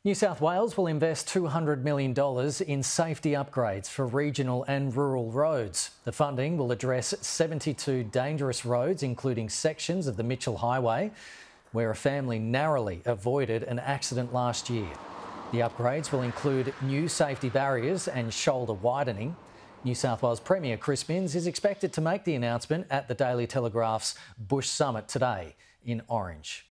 New South Wales will invest $200 million in safety upgrades for regional and rural roads. The funding will address 72 dangerous roads, including sections of the Mitchell Highway, where a family narrowly avoided an accident last year. The upgrades will include new safety barriers and shoulder widening. New South Wales Premier Chris Minns is expected to make the announcement at the Daily Telegraph's Bush Summit today in Orange.